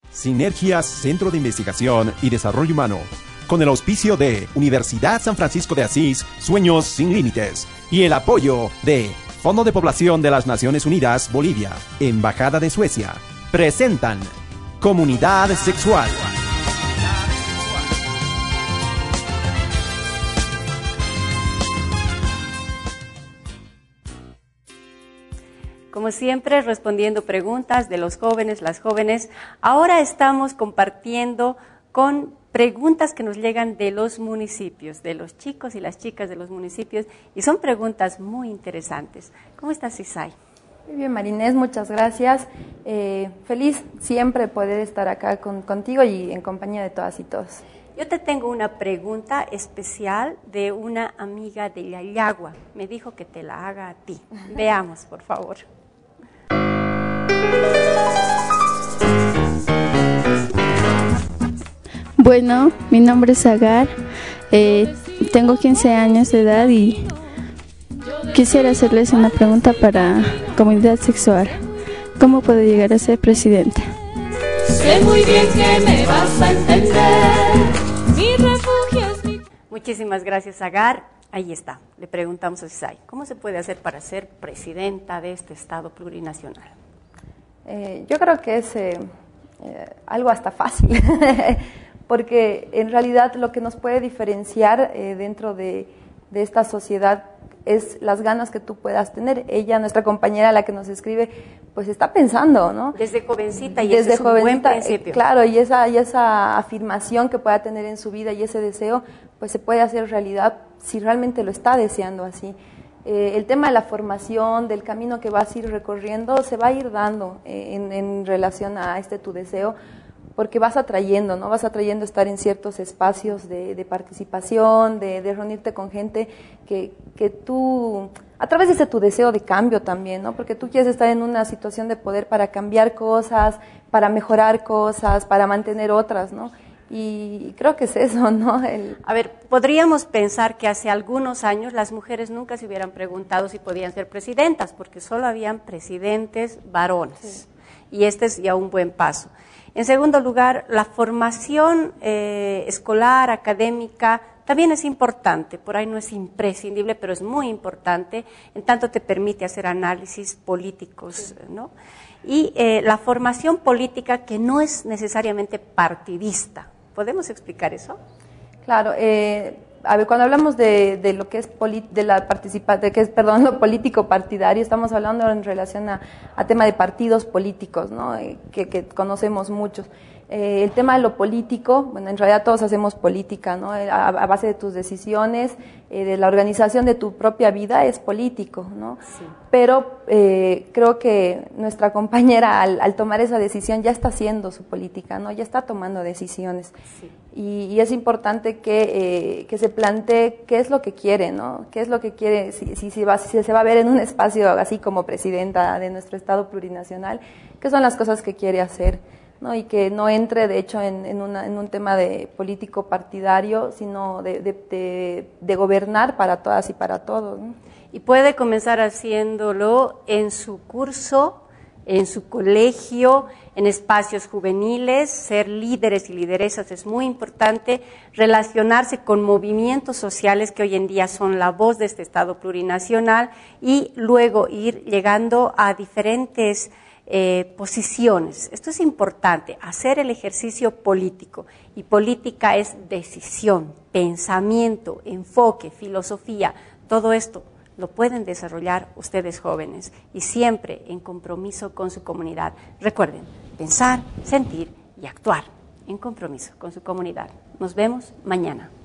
Sinergias Centro de Investigación y Desarrollo Humano, con el auspicio de Universidad San Francisco de Asís, Sueños sin Límites, y el apoyo de Fondo de Población de las Naciones Unidas, Bolivia, Embajada de Suecia, presentan Comunidad Sexual. Como siempre, respondiendo preguntas de los jóvenes, las jóvenes. Ahora estamos compartiendo con preguntas que nos llegan de los municipios, de los chicos y las chicas de los municipios, y son preguntas muy interesantes. ¿Cómo estás, Isay? Muy bien, Marinés, muchas gracias. Feliz siempre poder estar acá contigo y en compañía de todas y todos. Yo te tengo una pregunta especial de una amiga de Yayagua. Me dijo que te la haga a ti. Veamos, por favor. Bueno, mi nombre es Agar, tengo 15 años de edad y quisiera hacerles una pregunta para comunidad sexual. ¿Cómo puedo llegar a ser presidenta? Sé muy bien que me vas a entender. Mi refugio es mi... Muchísimas gracias, Agar. Ahí está. Le preguntamos a Isay, ¿cómo se puede hacer para ser presidenta de este Estado plurinacional? Yo creo que es algo hasta fácil, porque en realidad lo que nos puede diferenciar dentro de esta sociedad es las ganas que tú puedas tener. Ella, nuestra compañera, la que nos escribe, pues está pensando, ¿no? Desde jovencita, y ese es un buen principio. Claro, y esa afirmación que pueda tener en su vida y ese deseo, pues se puede hacer realidad si realmente lo está deseando así. El tema de la formación, del camino que vas a ir recorriendo, se va a ir dando en relación a tu deseo, porque vas atrayendo, ¿no? Vas atrayendo estar en ciertos espacios de participación, de reunirte con gente que tú, a través de tu deseo de cambio también, ¿no? Porque tú quieres estar en una situación de poder para cambiar cosas, para mejorar cosas, para mantener otras, ¿no? Y creo que es eso, ¿no? A ver, podríamos pensar que hace algunos años las mujeres nunca se hubieran preguntado si podían ser presidentas, porque solo habían presidentes varones. Sí. Y este es ya un buen paso. En segundo lugar, la formación escolar, académica, también es importante. Por ahí no es imprescindible, pero es muy importante, en tanto te permite hacer análisis políticos, ¿no? Y la formación política que no es necesariamente partidista. ¿Podemos explicar eso? Claro, a ver, cuando hablamos de lo que es lo político partidario, estamos hablando en relación a tema de partidos políticos, ¿no? Que conocemos muchos. El tema de lo político, bueno, en realidad todos hacemos política, ¿no? A base de tus decisiones, de la organización de tu propia vida es político, ¿no? Sí. Pero creo que nuestra compañera al tomar esa decisión ya está haciendo su política, ¿no? Ya está tomando decisiones. Sí. Y es importante que se plantee qué es lo que quiere, ¿no? Qué es lo que quiere, si se va a ver en un espacio así como presidenta de nuestro Estado plurinacional, qué son las cosas que quiere hacer, ¿no? Y que no entre, de hecho, en un tema de político partidario, sino de gobernar para todas y para todos, ¿no? Y puede comenzar haciéndolo en su curso, en su colegio, en espacios juveniles. Ser líderes y lideresas es muy importante, relacionarse con movimientos sociales que hoy en día son la voz de este Estado plurinacional, y luego ir llegando a diferentes posiciones. Esto es importante, hacer el ejercicio político, y política es decisión, pensamiento, enfoque, filosofía. Todo esto lo pueden desarrollar ustedes jóvenes, y siempre en compromiso con su comunidad. Recuerden, pensar, sentir y actuar en compromiso con su comunidad. Nos vemos mañana.